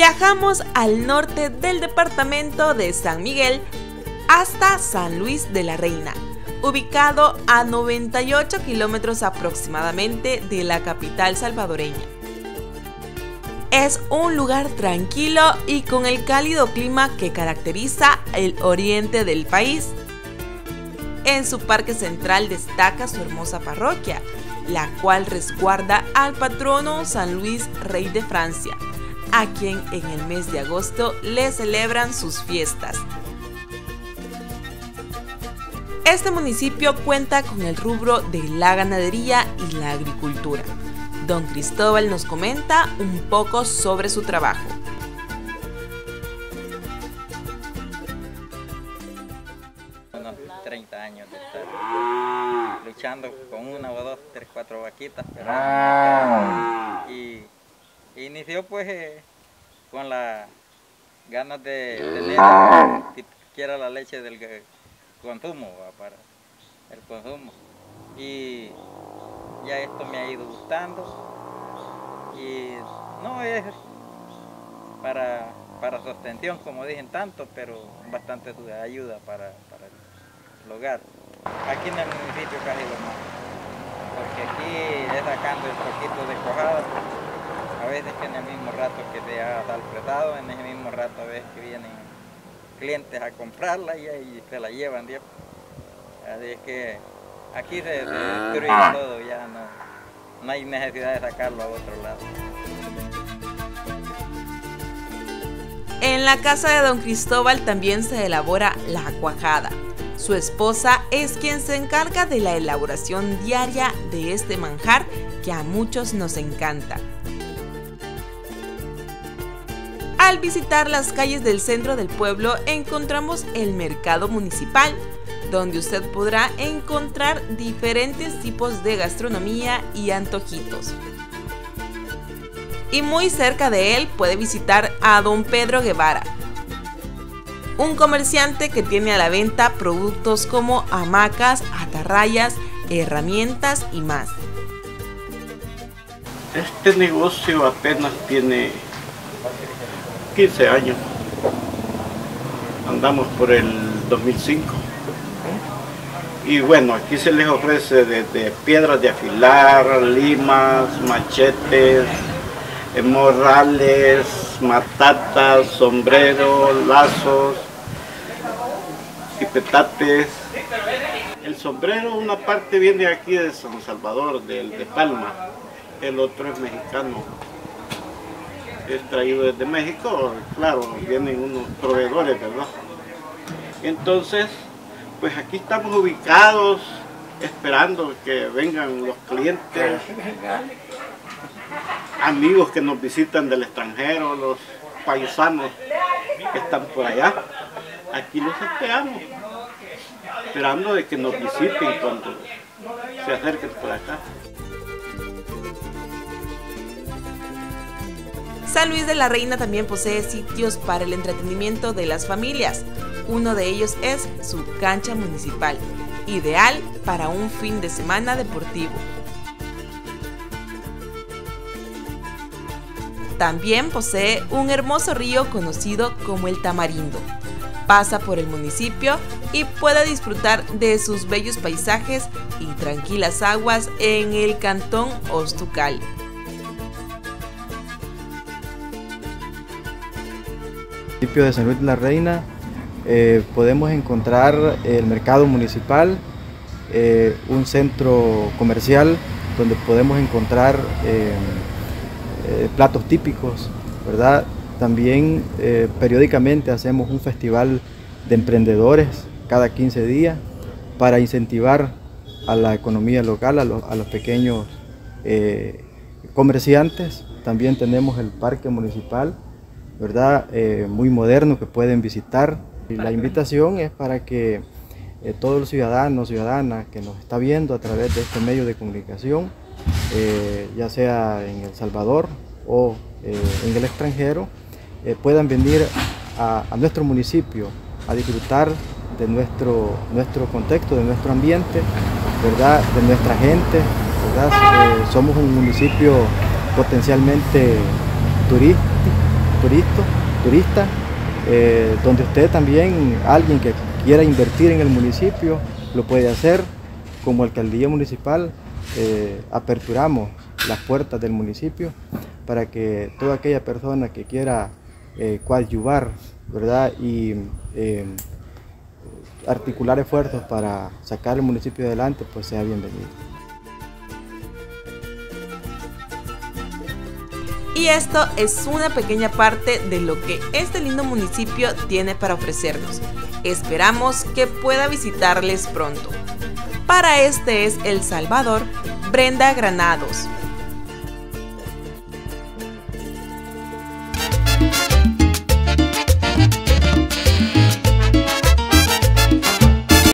Viajamos al norte del departamento de San Miguel hasta San Luis de la Reina, ubicado a 98 kilómetros aproximadamente de la capital salvadoreña. Es un lugar tranquilo y con el cálido clima que caracteriza el oriente del país. En su parque central destaca su hermosa parroquia, la cual resguarda al patrono San Luis, rey de Francia, a quien en el mes de agosto le celebran sus fiestas. Este municipio cuenta con el rubro de la ganadería y la agricultura. Don Cristóbal nos comenta un poco sobre su trabajo. Unos 30 años de estar luchando con una o dos, tres, cuatro vaquitas. Y inició pues con las ganas de tener siquiera la leche del consumo, para el consumo. Y ya esto me ha ido gustando y no es para sostención, como dicen tanto, pero bastante ayuda para el hogar. Aquí en el municipio casi lo más, porque aquí es sacando el poquito de cojada, a veces que en el mismo rato que te haga tal prestado, en ese mismo rato a veces que vienen clientes a comprarla y ahí se la llevan, ¿sí? Así es que aquí se destruye todo, ya no hay necesidad de sacarlo a otro lado. En la casa de don Cristóbal también se elabora la cuajada. Su esposa es quien se encarga de la elaboración diaria de este manjar que a muchos nos encanta. Al visitar las calles del centro del pueblo encontramos el mercado municipal, donde usted podrá encontrar diferentes tipos de gastronomía y antojitos. Y muy cerca de él puede visitar a don Pedro Guevara, un comerciante que tiene a la venta productos como hamacas, atarrayas, herramientas y más. Este negocio apenas tiene 15 años. Andamos por el 2005. Y bueno, aquí se les ofrece desde piedras de afilar, limas, machetes, morrales, matatas, sombreros, lazos y petates. El sombrero, una parte viene aquí de San Salvador, de Palma, el otro es mexicano. Es traído desde México, claro, vienen unos proveedores, ¿verdad? Entonces, pues aquí estamos ubicados, esperando que vengan los clientes, amigos que nos visitan del extranjero, los paisanos que están por allá. Aquí los esperamos, esperando de que nos visiten cuando se acerquen por acá. San Luis de la Reina también posee sitios para el entretenimiento de las familias. Uno de ellos es su cancha municipal, ideal para un fin de semana deportivo. También posee un hermoso río conocido como el Tamarindo. Pasa por el municipio y puede disfrutar de sus bellos paisajes y tranquilas aguas en el cantón Ostucal. En el municipio de San Luis de la Reina podemos encontrar el mercado municipal, un centro comercial donde podemos encontrar platos típicos, ¿verdad? También periódicamente hacemos un festival de emprendedores cada 15 días para incentivar a la economía local, a los pequeños comerciantes. También tenemos el parque municipal, ¿verdad? Muy moderno que pueden visitar. Y la invitación es para que todos los ciudadanos, ciudadanas que nos está viendo a través de este medio de comunicación, ya sea en El Salvador o en el extranjero, puedan venir a nuestro municipio a disfrutar de nuestro contexto, de nuestro ambiente, ¿verdad? De nuestra gente, ¿verdad? Somos un municipio potencialmente turístico turista, donde usted también, alguien que quiera invertir en el municipio, lo puede hacer. Como alcaldía municipal, aperturamos las puertas del municipio para que toda aquella persona que quiera coadyuvar, ¿verdad? Y articular esfuerzos para sacar el municipio adelante, pues sea bienvenido. Y esto es una pequeña parte de lo que este lindo municipio tiene para ofrecernos. Esperamos que pueda visitarles pronto. Para Este es El Salvador, Brenda Granados.